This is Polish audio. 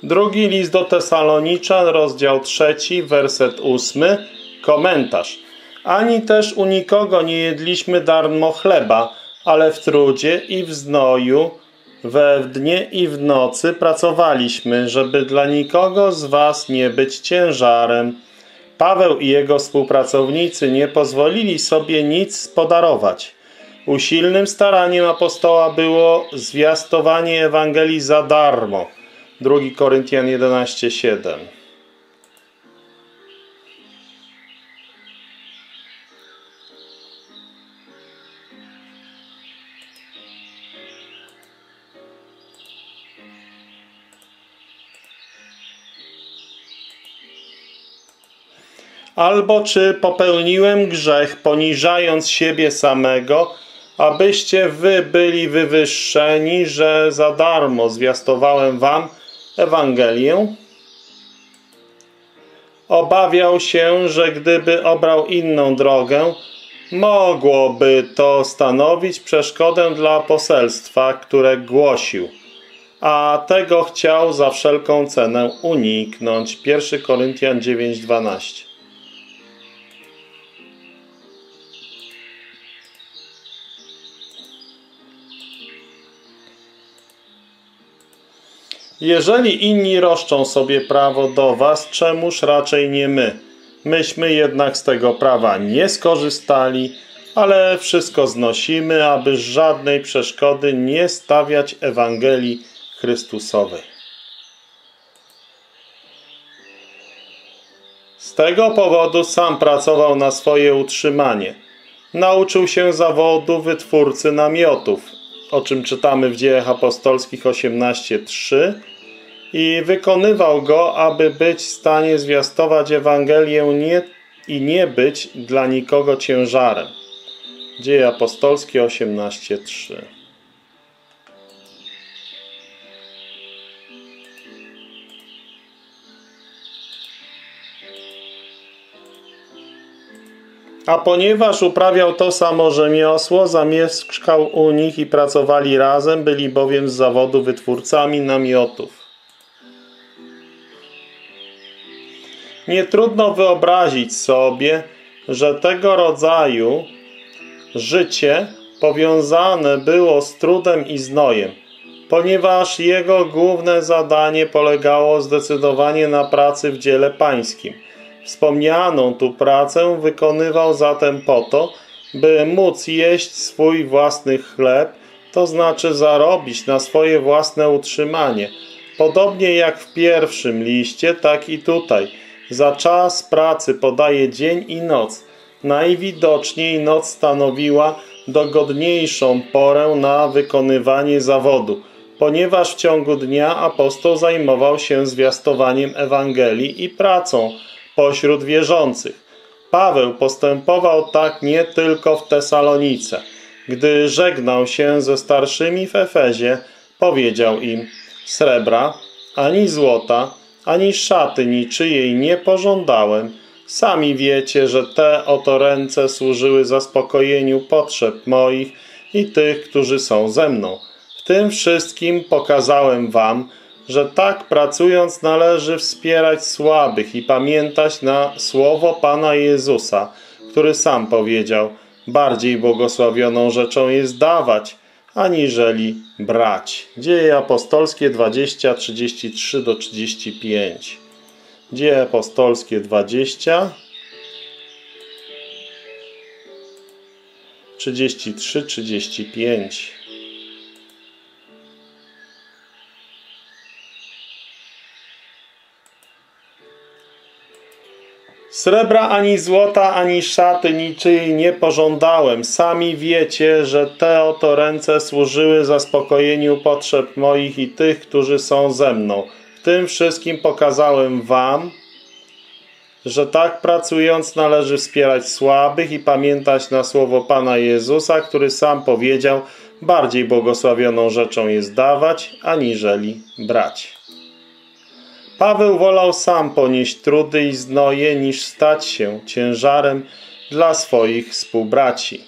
Drugi list do Tesaloniczan, rozdział 3, werset 8, komentarz. Ani też u nikogo nie jedliśmy darmo chleba, ale w trudzie i w znoju, we dnie i w nocy pracowaliśmy, żeby dla nikogo z was nie być ciężarem. Paweł i jego współpracownicy nie pozwolili sobie nic podarować. Usilnym staraniem apostoła było zwiastowanie Ewangelii za darmo. 2 Koryntian 11:7. Albo czy popełniłem grzech, poniżając siebie samego, abyście wy byli wywyższeni, że za darmo zwiastowałem wam Ewangelię? Obawiał się, że gdyby obrał inną drogę, mogłoby to stanowić przeszkodę dla poselstwa, które głosił, a tego chciał za wszelką cenę uniknąć. 1 Koryntian 9:12. Jeżeli inni roszczą sobie prawo do was, czemuż raczej nie my? Myśmy jednak z tego prawa nie skorzystali, ale wszystko znosimy, aby żadnej przeszkody nie stawiać Ewangelii Chrystusowej. Z tego powodu sam pracował na swoje utrzymanie. Nauczył się zawodu wytwórcy namiotów, o czym czytamy w Dziejach Apostolskich 18:3, i wykonywał go, aby być w stanie zwiastować Ewangelię i nie być dla nikogo ciężarem. Dzieje Apostolskie 18:3. A ponieważ uprawiał to samo rzemiosło, zamieszkał u nich i pracowali razem, byli bowiem z zawodu wytwórcami namiotów. Nie trudno wyobrazić sobie, że tego rodzaju życie powiązane było z trudem i znojem, ponieważ jego główne zadanie polegało zdecydowanie na pracy w dziele pańskim. Wspomnianą tu pracę wykonywał zatem po to, by móc jeść swój własny chleb, to znaczy zarobić na swoje własne utrzymanie. Podobnie jak w pierwszym liście, tak i tutaj. Za czas pracy podaje dzień i noc. Najwidoczniej noc stanowiła dogodniejszą porę na wykonywanie zawodu, ponieważ w ciągu dnia apostoł zajmował się zwiastowaniem Ewangelii i pracą pośród wierzących. Paweł postępował tak nie tylko w Tesalonice. Gdy żegnał się ze starszymi w Efezie, powiedział im: srebra, ani złota, ani szaty niczyjej nie pożądałem. Sami wiecie, że te oto ręce służyły zaspokojeniu potrzeb moich i tych, którzy są ze mną. W tym wszystkim pokazałem wam, że tak pracując należy wspierać słabych i pamiętać na słowo Pana Jezusa, który sam powiedział: bardziej błogosławioną rzeczą jest dawać, aniżeli brać. Dzieje apostolskie 20, 33-35. Dzieje apostolskie 20, 33-35. Srebra ani złota, ani szaty niczyjej nie pożądałem. Sami wiecie, że te oto ręce służyły zaspokojeniu potrzeb moich i tych, którzy są ze mną. W tym wszystkim pokazałem wam, że tak pracując należy wspierać słabych i pamiętać na słowo Pana Jezusa, który sam powiedział: bardziej błogosławioną rzeczą jest dawać, aniżeli brać. Paweł wolał sam ponieść trudy i znoje, niż stać się ciężarem dla swoich współbraci.